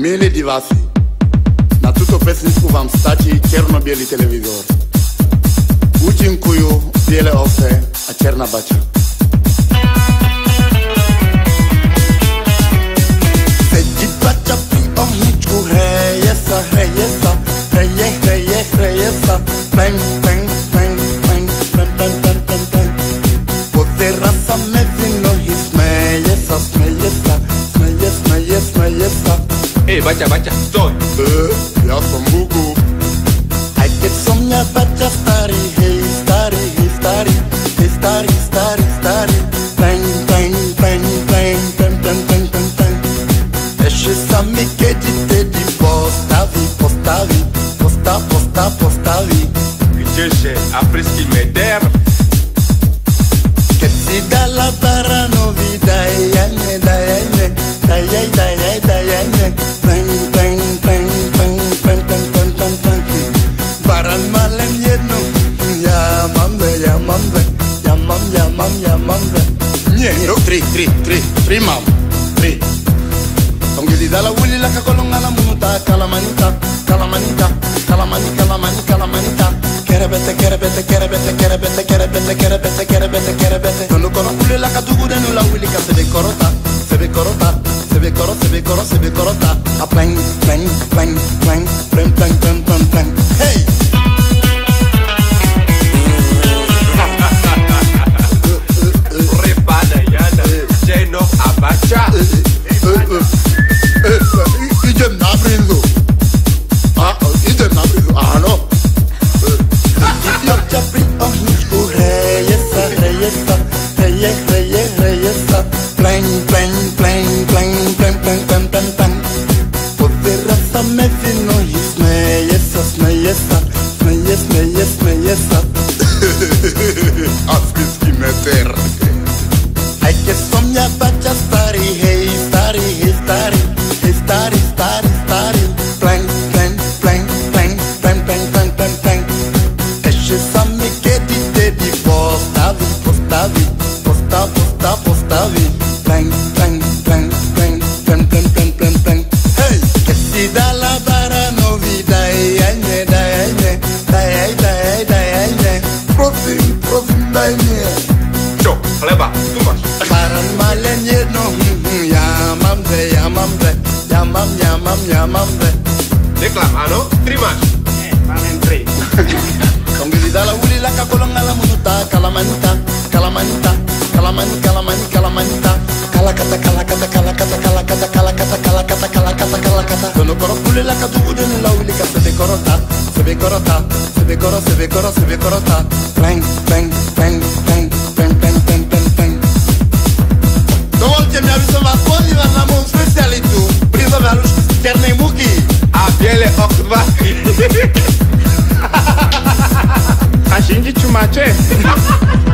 Mili divasi. Na tuto pesničku vám stačí černo-bielý televízor. Účinkujú biele ovce a černá bača. Sedí bača pri ohničku, hreje sa, hreje sa, hreje, hreje, hreje sa. Peng, peng, peng, peng, peng, peng, peng, peng, peng. Pozera sa medzi nohy, smeje sa, smeje sa, smeje, smeje, smeje sa. Baca, baca, stoj! Ja som Bugu. Aj keď som mňa bača starý, hej, starý, hej, starý, hej, starý, starý, starý. Peng, peng, peng, peng, peng, peng, peng, peng, peng. Ešte sa mi kedy tedy postaví, postaví, postaví. Gdzieže afrycký meder? Keď si dala baranovi, dajajne, dajajne, dajaj, dajaj, dajajne. Peng, peng, peng, peng, peng, peng, peng, peng, peng. Baran má len jednu, ja mám dve, ja mám dve, ja mám, ja mám, ja mám dve. Nie, tri mám, tri. Tom gili dala wuli la kakolong ala muta, kalamanita, kalamanita, kalamani, kalamani, kalamanita. Kerebete, kerebete, kerebete, kerebete, kerebete, kerebete, kerebete, kerebete. Tono kono wuli la kadugu denu la wuli ka sebe korota, sebe korota, sebe koro, sebe koro, sebe korota. A pleng, pleng, pleng, pleng, pleng, pleng, pleng, pleng, pleng. Hey! Repada yana, lleno a bacha. Ijem na brindo. Ijem na brindo. No. Bacha pri ohničku, hreje sa, hreje sa, hreje, hreje, hreje sa. Pleng, pleng, pleng, pleng, pleng, pleng, pleng, pleng, pleng. Pozera sa medzi nohy, smeje sa, smeje sa, smeje, smeje, smeje sa. Africký meter. Aj keď som mňa bača starý, hej, starý, hej, starý, hej, starý, starý, starý. Pleng, pleng, pleng, pleng, pleng, pleng, pleng, pleng, pleng. Ešte sa mi kedy tedy postaví, postaví, postaví. Pleng, pleng, pleng, pleng, pleng, pleng, pleng, pleng, pleng. Hej! Keď si dala baranovi, dajajne, dajajne, dajaj, dajaj, dajajne. Prosím, daj mne. Čo, chleba, tu máš. Baran má len jedno, ja mám dve, ja mám dve, ja mám, ja mám, ja mám dve. Deklam, áno? Tri máš. Nie, mám len tri. Tom gili dala wuli la kakolong ala muta, kalamanita, kalamanita, kalamani, kalamani, kalamanita. Kalakata, kalakata, kalakata, kalakata, kalakata, kalakata, kalakata, kalakata. Tono koro wuli la kadugu denu la wuli ka sebe korota, sebe korota, sebe koro, sebe koro, sebe korota. Pleng, pleng, pleng, pleng, pleng, pleng, pleng, pleng, pleng. Dovolte mi, aby som vás pozýval na moju specialitu prizovalušku z černej múky. A biele okva. A shinji chumache.